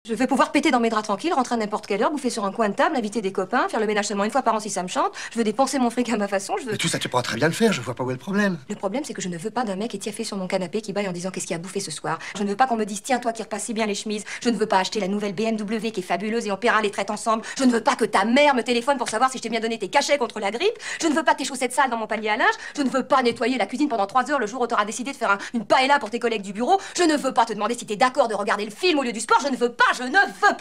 Je veux pouvoir péter dans mes draps tranquilles, rentrer à n'importe quelle heure, bouffer sur un coin de table, inviter des copains, faire le ménage seulement une fois par an si ça me chante. Je veux dépenser mon fric à ma façon, je veux... Mais tout ça, tu pourras très bien le faire, je vois pas où est le problème. Le problème, c'est que je ne veux pas d'un mec étiaffé sur mon canapé qui baille en disant qu'est-ce qu'il a bouffé ce soir. Je ne veux pas qu'on me dise tiens, toi qui repasses si bien les chemises. Je ne veux pas acheter la nouvelle BMW qui est fabuleuse et on paiera les traites ensemble. Je ne veux pas que ta mère me téléphone pour savoir si je t'ai bien donné tes cachets contre la grippe. Je ne veux pas tes chaussettes sales dans mon panier à linge. Je ne veux pas nettoyer la cuisine pendant 3 heures le jour où t'auras décidé de faire une paella pour tes collègues du bureau. Je ne veux pas te demander si t'es d'accord de regarder le film au lieu du sport. Je ne veux pas.